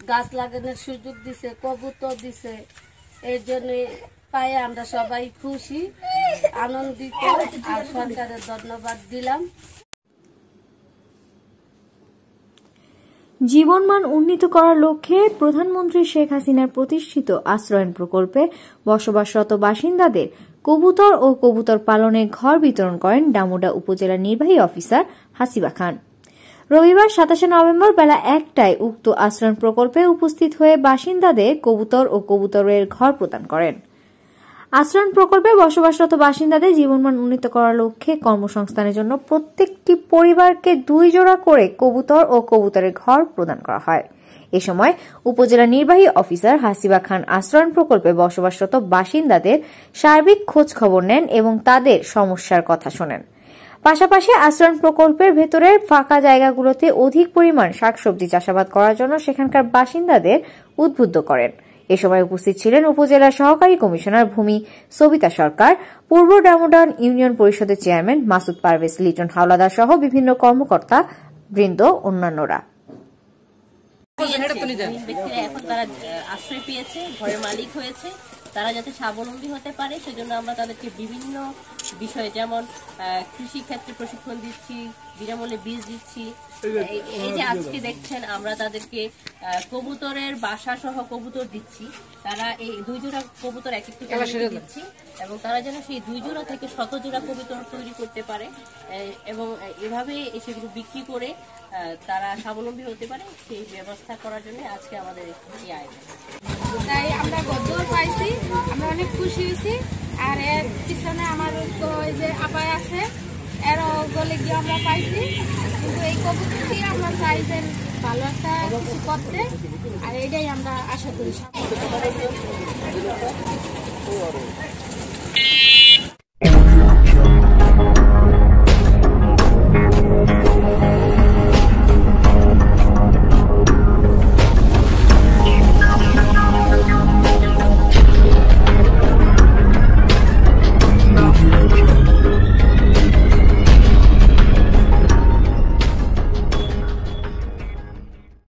গাছ লাগানোর সুযোগ দিছে, কবুতর দিছে, এর জন্য পায়ে আমরা সবাই খুশি, আনন্দিত, আর সরকারের ধন্যবাদ দিলাম। জীবনমান উন্নীত করার লক্ষ্যে প্রধানমন্ত্রী শেখ হাসিনার প্রতিষ্ঠিত আশ্রয়ন প্রকল্পে বসবাসরত বাসিন্দাদের কবুতর ও কবুতর পালনের ঘর বিতরণ করেন ডামুডা উপজেলা নির্বাহী অফিসার হাসিবা খান। রবিবার 27 নভেম্বর বেলা 1টায় উক্ত আশ্রয়ন প্রকল্পে উপস্থিত হয়ে বাসিন্দাদের কবুতর ও কবুতরের ঘর প্রদান করেন। আশ্রয়ন প্রকল্পে বসবাসরত বাসিন্দাদের জীবনমান উন্নীত করার লক্ষ্যে কর্মসংস্থানের জন্য প্রত্যেকটি পরিবারকে 2 জোড়া করে কবুতর ও কবুতরের ঘর প্রদান করা হয়। এ সময় উপজেলা নির্বাহী অফিসার হাসিবা খান আশ্রয়ন প্রকল্পে বসবাসরত বাসিন্দাদের সার্বিক খোঁজ খবর নেন এবং তাদের সমস্যার কথা শোনেন। পাশাপাশি আশ্রয়ন প্রকল্পের ভেতরের ফাঁকা জায়গাগুলোতে অধিক পরিমাণ শাকসবজি চাষাবাদ করার জন্য সেখানকার বাসিন্দাদের উদ্বুদ্ধ করেন। এ সময় উপস্থিত ছিলেন উপজেলা সহকারী কমিশনার ভূমি সবিতা সরকার, পূর্ব ডামুডা ইউনিয়ন পরিষদের চেয়ারম্যান মাসুদ পারভেজ লিটন হাওলাদার সহ বিভিন্ন কর্মকর্তা বৃন্দ অন্যান্যরা। এখন তারা আশ্রয় পেয়েছে, ঘরের মালিক হয়েছে, তারা যাতে স্বাবলম্বী হতে পারে সেজন্য আমরা তাদেরকে বিভিন্ন বিষয়ে যেমন কৃষি ক্ষেত্রে প্রশিক্ষণ দিচ্ছি, বিনামূল্যে বীজ দিচ্ছি। এই যে আজকে দেখছেন আমরা তাদেরকে কবুতরের বাসা সহ কবুতর দিচ্ছি। তারা এই 2 জোড়া কবুতর এক একটু দিচ্ছি এবং তারা যেন সেই 2 জোড়া থেকে 100 জোড়া কবুতর তৈরি করতে পারে এবং এভাবে সেগুলো বিক্রি করে তারা স্বাবলম্বী হতে পারে, সেই ব্যবস্থা করার জন্য আজকে আমাদের এই আয়োজন। তাই আমরা গদ্দর পাইছি, আমরা অনেক খুশি হয়েছি। আর এর পিছনে আমার যে আপায় আছে, এর গলে গিয়ে আমরা পাইছি। কিন্তু এই কবুতরটি আমরা চাই যে ভালো একটা কিছু করতে, আর এটাই আমরা আশা করি।